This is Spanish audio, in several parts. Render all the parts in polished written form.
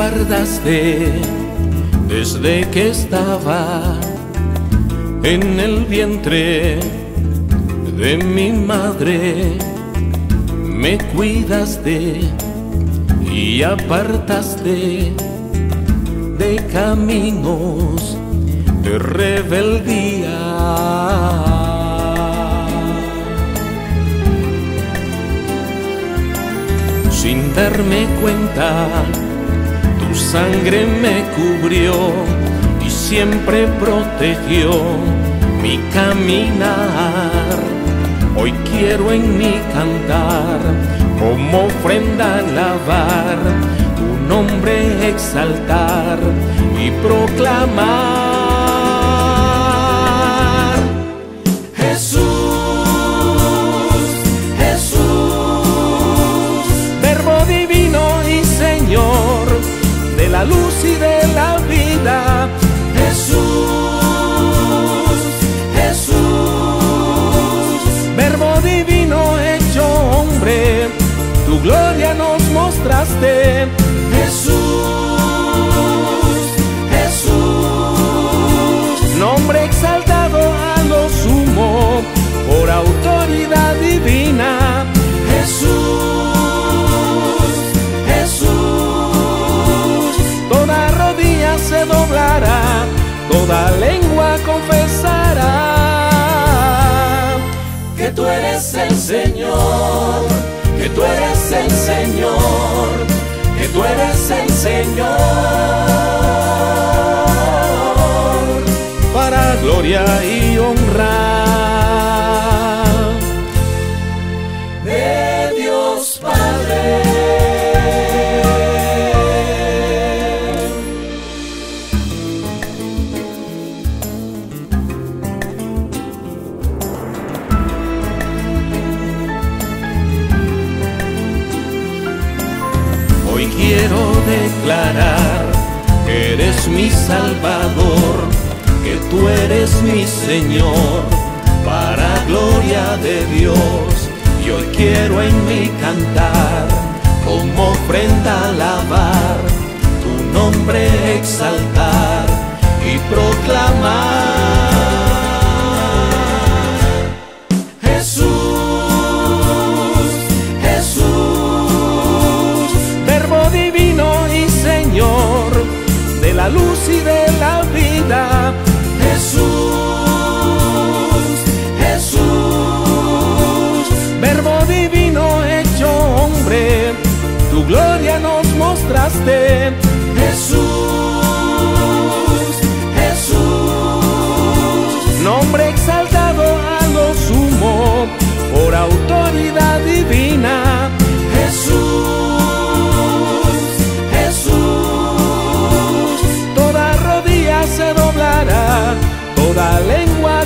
guardaste desde que estaba en el vientre de mi madre. Me cuidaste y apartaste de caminos de rebeldía. Sin darme cuenta, tu sangre me cubrió y siempre protegió mi caminar. Hoy quiero en mi cantar, como ofrenda alabar, tu nombre exaltar y proclamar. Jesús, Jesús, Verbo divino y Señor de la luz y de la vida. Jesús, Jesús, Verbo divino hecho hombre, tu gloria nos mostraste. Jesús, Jesús, nombre exaltado a lo sumo por autoridad divina. Jesús, Jesús, toda rodilla se doblará, toda lengua confesará que tú eres el Señor, que tú eres el Señor, que tú eres el Señor, para gloria y honra de Dios Padre. Hoy quiero declarar que eres mi Salvador, que tú eres mi Señor, para gloria de Dios. Y hoy quiero en mi cantar, como ofrenda alabar, tu nombre exaltar y proclamar. De la luz y de la vida. Jesús, Jesús, Verbo divino hecho hombre, tu gloria nos mostraste. Jesús, Jesús, nombre exaltado a lo sumo por autoridad divina. Jesús, se doblará, toda lengua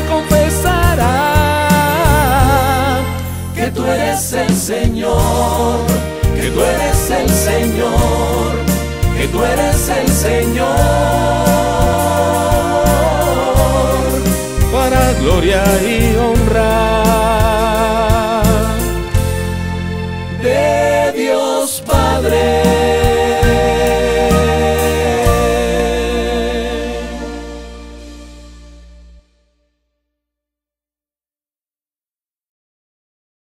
confesará que tú eres el Señor, que tú eres el Señor, que tú eres el Señor, para gloria y